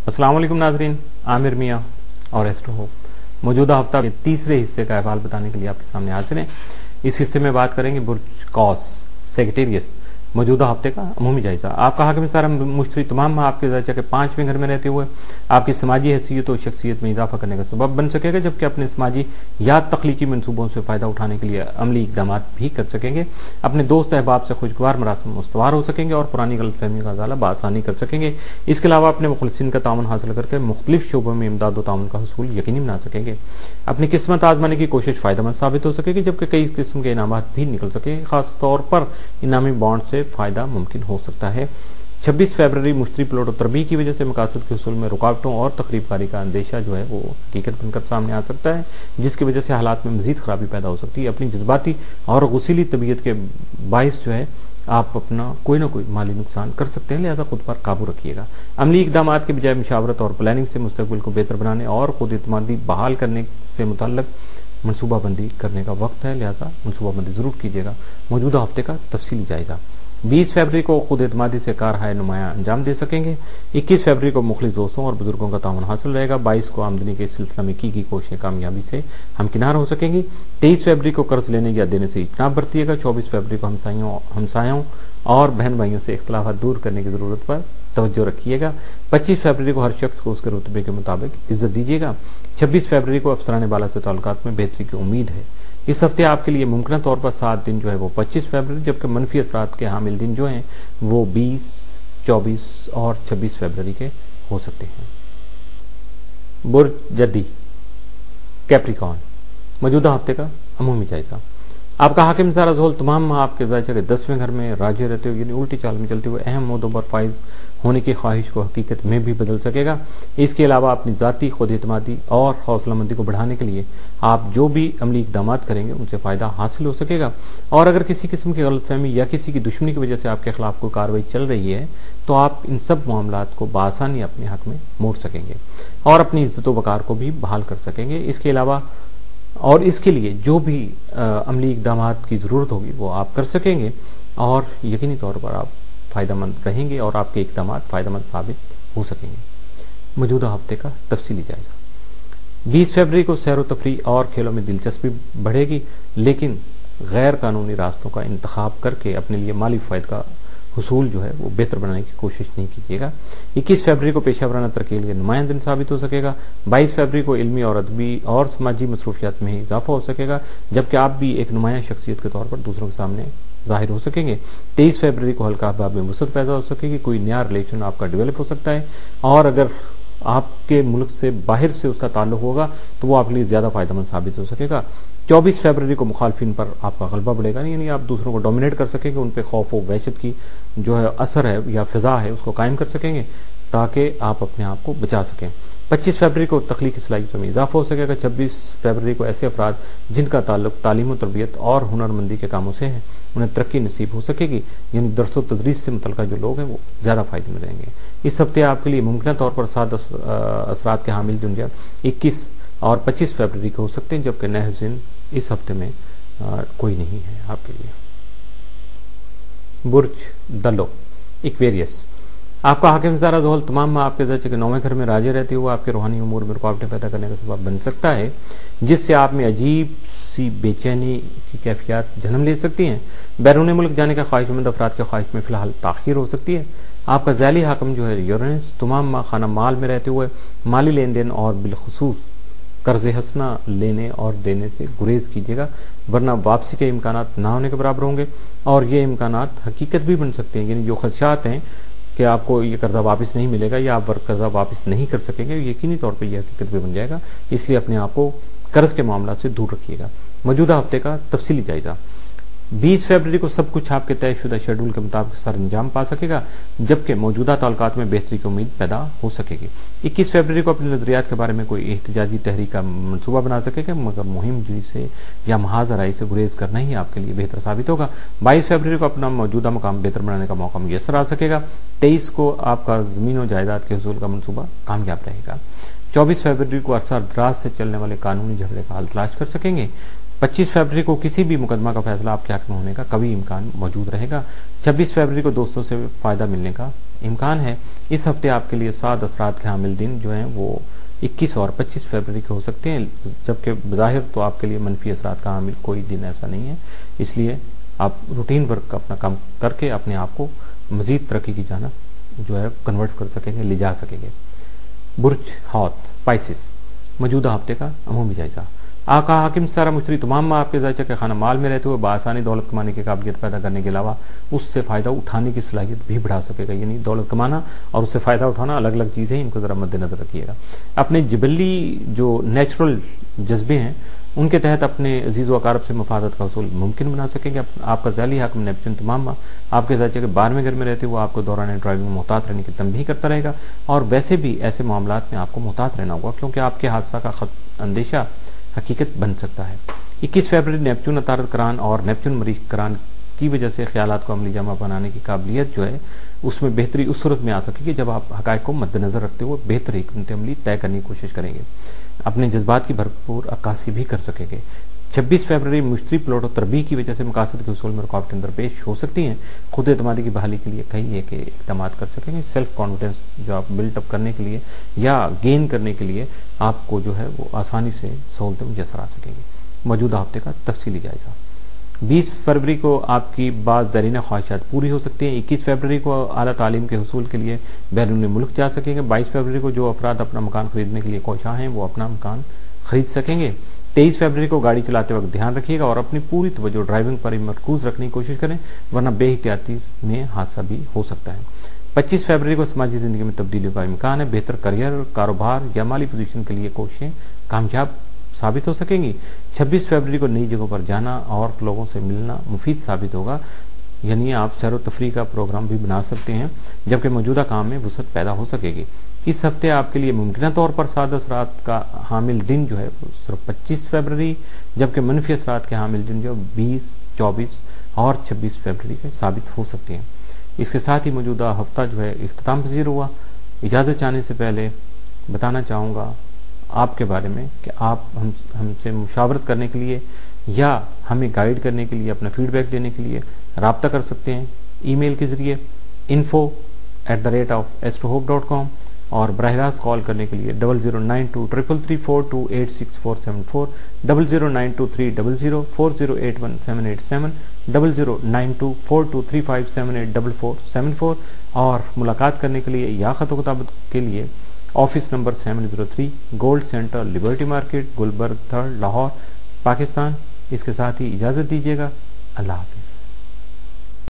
अस्सलाम वालेकुम नाजरीन, आमिर मियाँ और एस्ट्रो होप मौजूदा हफ्ता के तीसरे हिस्से का अहवाल बताने के लिए आपके सामने हाजिर हैं। इस हिस्से में बात करेंगे बुर्ज कॉस सेक्रेटेरियस मौजूदा हफ्ते का अमूमी जायजा। आपका हाकिम सारा मुश्तरी तमाम आपके दर्जा के 5वें घर में रहते हुए आपकी समाजी हैसियत और शख्सियत में इजाफा करने का सबब बन सकेगा, जबकि अपने समाजी या तख्लीकी मनसूबों से फायदा उठाने के लिए अमली इकदाम भी कर सकेंगे। अपने दोस्त अहबाब से खुशगवार मरासम मुस्तवार हो सकेंगे और पुरानी गलतफहमी का अजाला बआसानी कर सकेंगे। इसके अलावा अपने मुखलिसिन का ताउन हासिल करके मुख्तलिफ शोबों में इमदाद ताउन का हसूल यकीनी बना सकेंगे। अपनी किस्मत आजमाने की कोशिश फायदेमंद साबित हो सकेगी, जबकि कई किस्म के इनामात भी निकल सके। खास तौर पर इनामी बॉन्ड से फायदा मुमकिन हो सकता है। 26 फरवरी मुश्तरी प्लॉट और तरबी की वजह से मकासद के हसूल में रुकावटों और तकरीबकारी का अंदेशा जो है वो हकीकत बनकर सामने आ सकता है, जिसकी वजह से हालात में मजीद खराबी पैदा हो सकती है। अपनी जज्बाती और गुस्सीली तबीयत के बाइस जो है आप अपना कोई ना कोई माली नुकसान कर सकते हैं, लिहाजा खुद पर काबू रखिएगा। अमली इकदाम के बजाय मुशावरत और प्लानिंग से मुस्तकबिल को बेहतर बनाने और खुद एतमादी बहाल करने से मुतल्लक मनसूबाबंदी करने का वक्त है, लिहाजा मनसूबाबंदी जरूर कीजिएगा। मौजूदा हफ्ते का तफसीली जायजा। 20 फरवरी को खुद एतमादी से कारहाय नुमाया अंजाम दे सकेंगे। 21 फरवरी को मुखलिस दोस्तों और बुजुर्गों का ताउन हासिल रहेगा। 22 को आमदनी के सिलसिला में की कोशिशें कामयाबी से हमकिनार हो सकेंगी। 23 फरवरी को कर्ज लेने या देने से इजनाब बरतिएगा। 24 फरवरी को हमसायों और बहन भाइयों से इख्तलाफात दूर करने की जरूरत पर तवज्जो रखिएगा। 25 फरवरी को हर शख्स को उसके रुतबे के मुताबिक इज्जत दीजिएगा। 26 फरवरी को अफसरान बाला से ताल्लुकात में बेहतरी की उम्मीद है। इस हफ्ते आपके लिए मुमकिन तौर पर 7 दिन जो है वो 25 फरवरी, जबकि मनफी असरात के हामिल दिन जो हैं वो 20, 24 और 26 फरवरी के हो सकते हैं। बुर्ज जद्दी कैप्रिकॉर्न मौजूदा हफ्ते का अमूमी जायजा। आपका हाकिम सारा ज़ोल तमाम आपके दर्जा के 10वें घर में राजी रहते हुए यानी उल्टी चाल में चलते हुए अहम मुद्दों पर फाइज होने की ख्वाहिश को हकीकत में भी बदल सकेगा। इसके अलावा अपनी ज़ाती खुद एतमादी और हौसलामंदी को बढ़ाने के लिए आप जो भी अमली इकदाम करेंगे उनसे फ़ायदा हासिल हो सकेगा। और अगर किसी किस्म की गलतफहमी या किसी की दुश्मनी की वजह से आपके खिलाफ कोई कार्रवाई चल रही है तो आप इन सब मामलात को बआसानी अपने हक में मोड़ सकेंगे और अपनी इज्जत वकार को भी बहाल कर सकेंगे। इसके अलावा और इसके लिए जो भी अमली इकदाम की ज़रूरत होगी वो आप कर सकेंगे और यकीनी तौर पर आप फ़ायदेमंद रहेंगे और आपके इकदाम फ़ायदेमंद साबित हो सकेंगे। मौजूदा हफ्ते का तफसीली जायजा। 20 फरवरी को सैर व तफरी और खेलों में दिलचस्पी बढ़ेगी, लेकिन गैर कानूनी रास्तों का इंतखाब करके अपने लिए माली फ़ायदे का हुसूल जो है वो बेहतर बनाने की कोशिश नहीं कीजिएगा। 21 फरवरी को पेशा वराना तरक्की के लिए नुमाया दिन साबित हो सकेगा। 22 फरवरी को इल्मी और अदबी और समाजी मसरूफियात में इजाफा हो सकेगा, जबकि आप भी एक नुमाया शख्सियत के तौर पर दूसरों के सामने जाहिर हो सकेंगे। 23 फरवरी को हल्का अहबाब में वसअत पैदा हो सकेगी, कोई नया रिलेशन आपका डेवलप हो सकता है और अगर आपके मुल्क से बाहर से उसका ताल्लुक होगा तो वो आपके लिए ज्यादा फायदेमंद साबित हो सकेगा। 24 फरवरी को मुखालफिन पर आपका गलबा बढ़ेगा, यानी आप दूसरों को डोमिनेट कर सकेंगे, उन पर खौफ व वहशत की जो है असर है या फिजा है उसको कायम कर सकेंगे ताकि आप अपने आप को बचा सकें। 25 फरवरी को तख्लीकी सलाहियतों में इजाफा हो सकेगा। 26 फरवरी को ऐसे अफराद जिनका ताल्लुक तालीम व तरबियत और हुनरमंदी के कामों से है उन्हें तरक्की नसीब हो सकेगी, यानी दरस व तदरीस से मुतल्लिक़ जो लोग हैं वो ज़्यादा फायदे में रहेंगे। इस हफ्ते आपके लिए मुमकिन तौर पर 7 असरात के हामिल दुनिया 21 और 25 फरवरी को हो सकते हैं, जबकि नहज़िन इस हफ्ते में कोई नहीं है आपके लिए। बुर्ज दलो एक्वेरियस। आपका हाकिम ज़ारा ज़ोहल तमाम आपके दर्जे के 9वें घर में राजे रहते हुए आपके रूहानी उमूर में रुकावटें पैदा करने का सबब बन सकता है, जिससे आप में अजीब सी बेचैनी की कैफियत जन्म ले सकती हैं। बैरून मुल्क जाने का ख्वाहिशमंद अफराद के ख्वाहिश में फिलहाल ताखीर हो सकती है। आपका ज़ैली हाकिम जो है यूरेनस तमाम खाना माल में रहते हुए माली लेन देन और बिलखुसूस कर्ज हसना लेने और देने से गुरेज कीजिएगा, वरना वापसी के इम्कानात ना होने के बराबर होंगे और ये इम्कानात हकीकत भी बन सकते हैं। यानी जो खदशात हैं कि आपको ये कर्जा वापस नहीं मिलेगा या आप कर्जा वापस नहीं कर सकेंगे, यकीनी तौर पर यह हकीकत भी बन जाएगा, इसलिए अपने आप को कर्ज के मामला से दूर रखिएगा। मौजूदा हफ्ते का तफसीली जायजा। 20 फरवरी को सब कुछ आपके तयशुदा शेड्यूल के मुताबिक सर अंजाम पा सकेगा, जबकि मौजूदा ताल्लुकात में बेहतरी की उम्मीद पैदा हो सकेगी। 21 फरवरी को अपने नजरियात के बारे में कोई एहतजाजी तहरीक का मनसूबा बना सकेगा, मगर मुहिम जुई से या महाज राय से गुरेज करना ही आपके लिए बेहतर साबित होगा। 22 फरवरी को अपना मौजूदा मकाम बेहतर बनाने का मौका मुयसर आ सकेगा। 23 को आपका जमीन और जायदाद के हसूल का मनसूबा कामयाब रहेगा। 24 फरवरी को अरसा दराज से चलने वाले कानूनी झगड़े का हल तलाश कर सकेंगे। 25 फरवरी को किसी भी मुकदमा का फैसला आपके हक में होने का कभी इम्कान मौजूद रहेगा। 26 फरवरी को दोस्तों से फ़ायदा मिलने का इम्कान है। इस हफ्ते आपके लिए 7 असरात के हामिल दिन जो हैं वो 21 और 25 फरवरी के हो सकते हैं, जबकि बज़ाहिर तो आपके लिए मनफी असरात का हामिल कोई दिन ऐसा नहीं है। इसलिए आप रूटीन वर्क अपना काम करके अपने आप को मज़ीद तरक्की की जाना जो है कन्वर्ट कर सकेंगे, ले जा सकेंगे। बुर्ज हौत स्पाइसिस मौजूदा हफ्ते का अमूमी जायजा। आका हाकिम सारा मुश्तरी तमाम आपके ज़ायचा के खाना माल में रहते हुए बआसानी दौलत कमाने की काबिलियत पैदा करने के अलावा उससे फ़ायदा उठाने की सलाहियत भी बढ़ा सकेगा। यानी दौलत कमाना और उससे फ़ायदा उठाना अलग अलग चीज़ें, इनको ज़रा मद्देनज़र रखिएगा। अपने जिबली जो नेचुरल जज्बे हैं उनके तहत अपने अजीज़ व अकारब से मफादत का हसूल मुमकिन बना सकेंगे। आपका ज़ाली हाकिम नेपच्यून तमाम आपके ज़ायचे के 12वें घर में रहते हुए आपको दौरान ड्राइविंग में मोहतात रहने की तंबीह करता रहेगा। और वैसे भी ऐसे मामलात में आपको मोहतात रहना होगा, क्योंकि आपके हादसा का अंदेशा हकीकत बन सकता है। 21 फरवरी नेपच्यून अतारत करान और नेपच्यून मरीख करान की वजह से ख्यालात को अमली जामा बनाने की काबिलियत जो है उसमें बेहतरी उस सूरत में आ सकेगी जब आप हक़ाइक़ को मद्देनज़र रखते हुए बेहतर हिकमत अमली तय करने की कोशिश करेंगे, अपने जज्बात की भरपूर अक्कासी भी कर सकेंगे। 26 फरवरी मुश्तरी प्लॉट और तरबीह की वजह से मकासद के उसूल में रुकावटें दरपेश हो सकती हैं। खुद एतमादी की बहाली के लिए कई एक इक़दाम कर सकेंगे। सेल्फ कॉन्फिडेंस जो आप बिल्टअप करने के लिए या गेन करने के लिए आपको जो है वो आसानी से सहूलतें मुयसर आ सकेंगी। मौजूदा हफ्ते का तफसीली जायजा। 20 फरवरी को आपकी बाज़ दरीना ख्वाहिशात पूरी हो सकती हैं। 21 फरवरी को आला तालीम के हुसूल के लिए बैरून मुल्क जा सकेंगे। 22 फरवरी को जो अफराद अपना मकान खरीदने के लिए कोशां हैं वो अपना मकान खरीद सकेंगे। 23 फरवरी को गाड़ी चलाते वक्त ध्यान रखिएगा और अपनी पूरी तवज्जो ड्राइविंग पर मरकूज रखने की कोशिश करें, वरना बेहतियाती में हादसा भी हो सकता है। 25 फरवरी को समाजी जिंदगी में तब्दीलियों का इम्कान है। बेहतर करियर, कारोबार या माली पोजीशन के लिए कोशिशें कामयाब साबित हो सकेंगी। 26 फरवरी को नई जगहों पर जाना और लोगों से मिलना मुफीद साबित होगा, यानी आप सैर व तफरीह का प्रोग्राम भी बना सकते हैं, जबकि मौजूदा काम में वसअत पैदा हो सकेगी। इस हफ्ते आपके लिए मुमकिन तौर पर 7 असरात का हामिल दिन जो है सिर्फ 25 फरवरी, जबकि मनफी असरात के हामिल दिन जो 20, 24 और 26 फरवरी के साबित हो सकते हैं। इसके साथ ही मौजूदा हफ्ता जो है इख्तिताम पजीर हुआ। इजाज़त चाहने से पहले बताना चाहूँगा आपके बारे में कि आप हमसे मुशावरत करने के लिए या हमें गाइड करने के लिए, अपना फीडबैक देने के लिए राब्ता कर सकते हैं ईमेल के ज़रिए info@astrohope.com और बराह रास्त कॉल करने के लिए 00923334286474, 00923004081787, 00924235784474 और मुलाकात करने के लिए या ख़त किताबत के लिए office number 703 gold centre, liberty market, Gulberg 3rd, Lahore, Pakistan. इसके साथ ही इजाज़त दीजिएगा। अल्लाह हाफ़िज़।